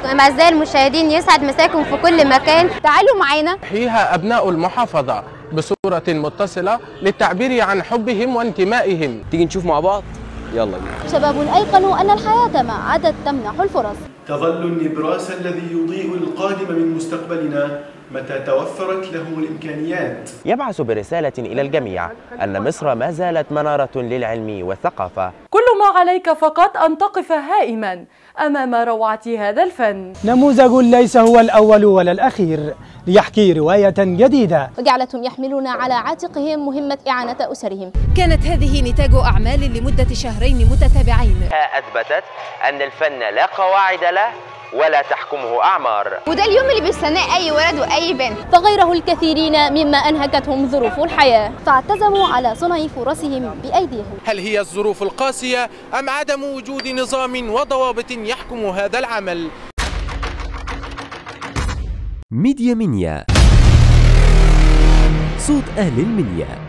أعزائي المشاهدين، يسعد مساكم في كل مكان. تعالوا معانا يحييها أبناء المحافظة بصورة متصلة للتعبير عن حبهم وانتمائهم. تيجي نشوف مع بعض؟ يلا بينا. شباب أيقنوا أن الحياة ما عادت تمنح الفرص. تظل النبراس الذي يضيء القادم من مستقبلنا متى توفرت له الإمكانيات. يبعث برسالة إلى الجميع أن مصر ما زالت منارة للعلم والثقافة. كل ما عليك فقط أن تقف هائما أمام روعة هذا الفن. نموذج ليس هو الأول ولا الأخير ليحكي رواية جديدة، وجعلتهم يحملون على عاتقهم مهمة إعانة أسرهم. كانت هذه نتاج أعمال لمدة شهرين متتابعين أثبتت أن الفن لا قواعد له ولا تحكمه أعمار، وده اليوم اللي بيستناه أي ولد وأي بنت. فغيره الكثيرين مما أنهكتهم ظروف الحياة فاعتزموا على صنع فرصهم بأيديهم. هل هي الظروف القاسية أم عدم وجود نظام وضوابط يحكم هذا العمل؟ ميديا منيا، صوت أهل المنيا.